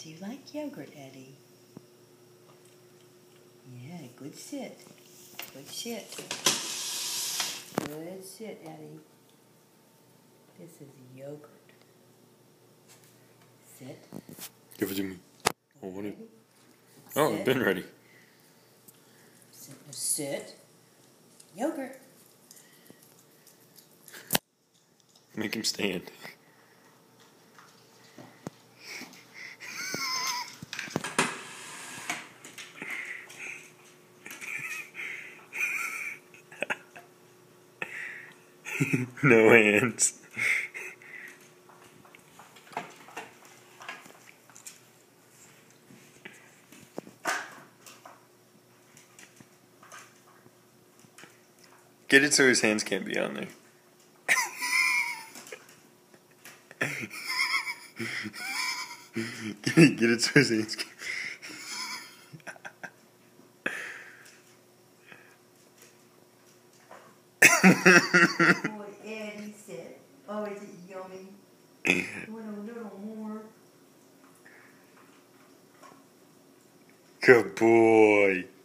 Do you like yogurt, Eddy? Yeah, good sit. Good sit. Good sit, Eddy. This is yogurt. Sit. Give it to me. I want it. Ready? Oh, Sit. I've been ready. Sit. Yogurt. Make him stand. No hands. Get it so his hands can't be on there. Get it so his hands can't. Boy, Eddy, sit. Oh, is it yummy? Want a little more? Good boy.